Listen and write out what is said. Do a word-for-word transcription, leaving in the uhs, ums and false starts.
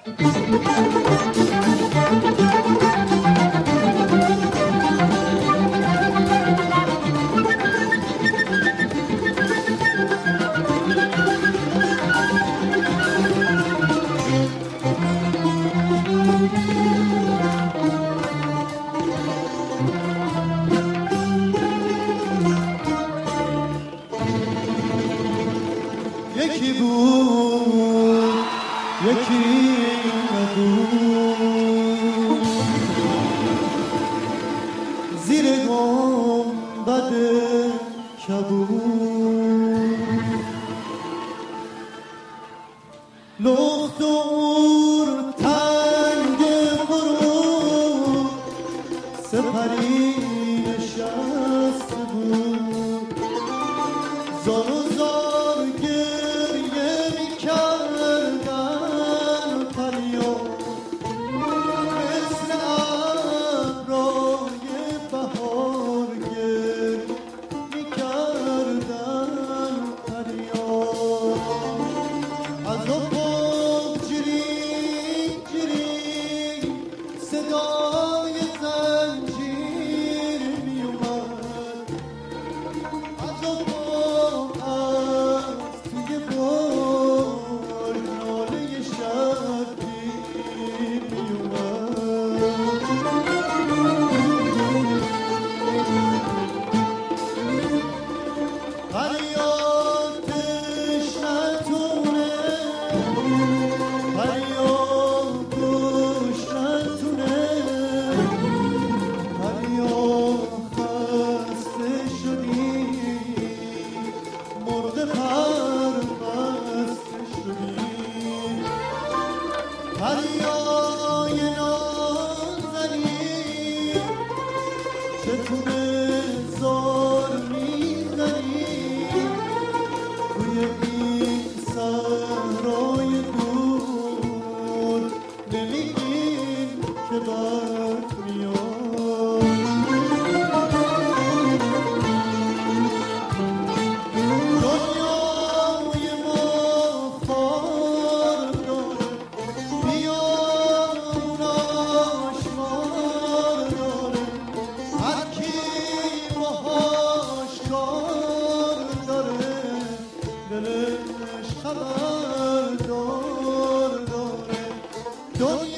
یکی بود یکی نبود، زیر گنبد کبود، لخت و اور تنگ برو سپری نشسته بود، زار و زار گریه می کردن فریاد، مثل ابرای بهار گریه می کردن فریاد، از افق جرین جرین صدای زنجیر می اومد، از افق از توی بار ناله شبگیر می اومد. فریاد تشنتونه، فریاد گوش نتونه، فریاد خسته شدی، مرغ پربسته شدی، فریای نازنی چتونه زار میزنی، توی این صحرای دور نمیگین که برد میاد. دنیای ما خار داره، بیامون آشکار داره، هر کی باهاش کار داره دلش خبردار داره. دنیا